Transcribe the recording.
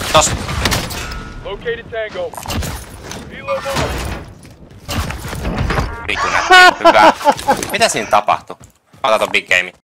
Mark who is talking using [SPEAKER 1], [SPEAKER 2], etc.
[SPEAKER 1] Tos.
[SPEAKER 2] Located Tango. Helo mark.
[SPEAKER 1] Vittu nätti. Hyvä. Mitä siinä tapahtui? Mä otan ton big game.